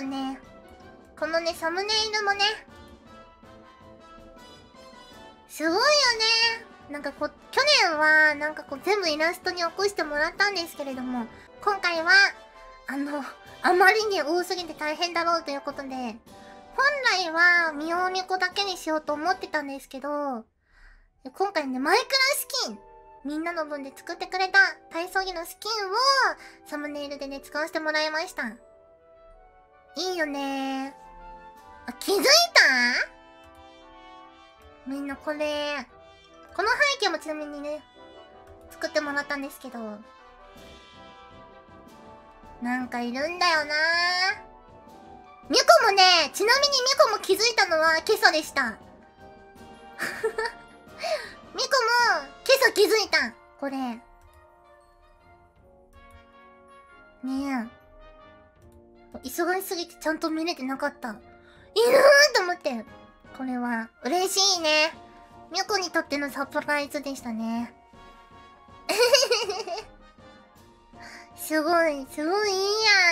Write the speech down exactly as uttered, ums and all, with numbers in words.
ね。このね、サムネイルもね、すごいよね。なんかこう、去年は、なんかこう、全部イラストに起こしてもらったんですけれども、今回は、あの、あまりに多すぎて大変だろうということで、本来は、みおみこだけにしようと思ってたんですけど、今回ね、マイクラスキン、みんなの分で作ってくれた体操着のスキンを、サムネイルでね、使わせてもらいました。いいよねー。あ、気づいた？みんなこれ、この背景もちなみにね、作ってもらったんですけど、なんかいるんだよなー。ミコもね、ちなみにミコも気づいたのは今朝でした。ミコも今朝気づいた。これ。ねえ。忙しすぎてちゃんと見れてなかった。いるーと思って。これは嬉しいね。ミコにとってのサプライズでしたね。すごい、すごいいいや